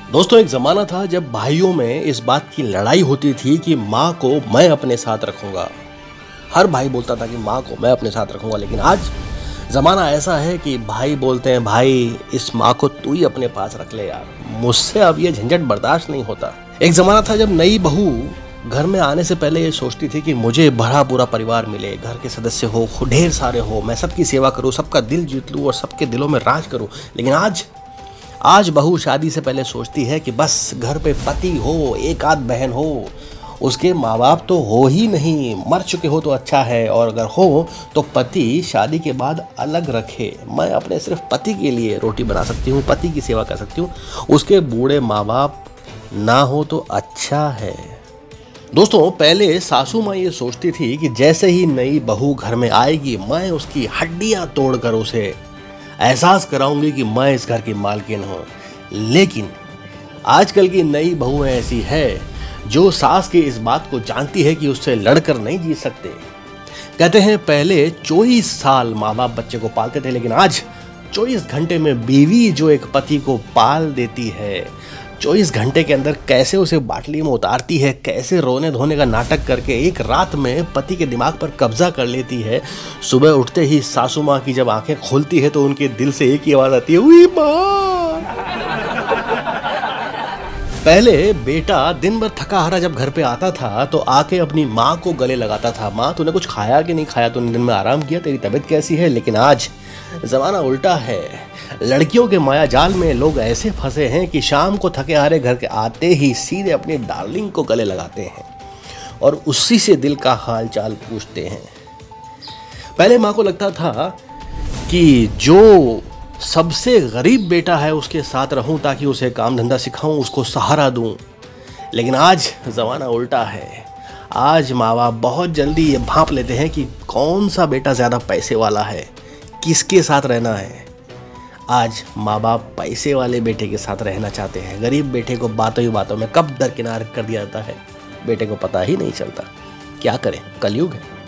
दोस्तों, एक ज़माना था जब भाइयों में इस बात की लड़ाई होती थी कि माँ को मैं अपने साथ रखूँगा। हर भाई बोलता था कि माँ को मैं अपने साथ रखूँगा, लेकिन आज ज़माना ऐसा है कि भाई बोलते हैं, भाई इस माँ को तू ही अपने पास रख ले यार, मुझसे अब ये झंझट बर्दाश्त नहीं होता। एक ज़माना था जब नई बहू घर में आने से पहले ये सोचती थी कि मुझे भरा पूरा परिवार मिले, घर के सदस्य हो, ढेर सारे हो, मैं सबकी सेवा करूँ, सबका दिल जीत लूँ और सबके दिलों में राज करूँ। लेकिन आज बहू शादी से पहले सोचती है कि बस घर पे पति हो, एक आध बहन हो, उसके माँ बाप तो हो ही नहीं, मर चुके हो तो अच्छा है, और अगर हो तो पति शादी के बाद अलग रखे। मैं अपने सिर्फ पति के लिए रोटी बना सकती हूँ, पति की सेवा कर सकती हूँ, उसके बूढ़े माँ बाप ना हो तो अच्छा है। दोस्तों, पहले सासू माँ ये सोचती थी कि जैसे ही नई बहू घर में आएगी, मैं उसकी हड्डियाँ तोड़कर उसे एहसास कराऊंगी कि मैं इस घर की मालकिन हूँ। लेकिन आजकल की नई बहुएं ऐसी है जो सास की इस बात को जानती है कि उससे लड़कर नहीं जी सकते। कहते हैं पहले 24 साल माँ बाप बच्चे को पालते थे, लेकिन आज 24 घंटे में बीवी जो एक पति को पाल देती है, 24 घंटे के अंदर कैसे उसे बाटली में उतारती है, कैसे रोने धोने का नाटक करके एक रात में पति के दिमाग पर कब्जा कर लेती है। सुबह उठते ही सासू माँ की जब आंखें खुलती है तो उनके दिल से एक ही आवाज आती है, उई माँ। पहले बेटा दिन भर थका हारा जब घर पे आता था तो आके अपनी माँ को गले लगाता था, माँ तूने कुछ खाया कि नहीं खाया, तूने दिन में आराम किया, तेरी तबीयत कैसी है। लेकिन आज जमाना उल्टा है। लड़कियों के माया जाल में लोग ऐसे फंसे हैं कि शाम को थके हारे घर के आते ही सीधे अपनी डार्लिंग को गले लगाते हैं और उसी से दिल का हाल चाल पूछते हैं। पहले माँ को लगता था कि जो सबसे गरीब बेटा है उसके साथ रहूं ताकि उसे काम धंधा सिखाऊं, उसको सहारा दूं। लेकिन आज ज़माना उल्टा है। आज माँ बाप बहुत जल्दी ये भांप लेते हैं कि कौन सा बेटा ज़्यादा पैसे वाला है, किसके साथ रहना है। आज माँ बाप पैसे वाले बेटे के साथ रहना चाहते हैं। गरीब बेटे को बातों ही बातों में कब दरकिनार कर दिया जाता है, बेटे को पता ही नहीं चलता। क्या करें, कलयुग है।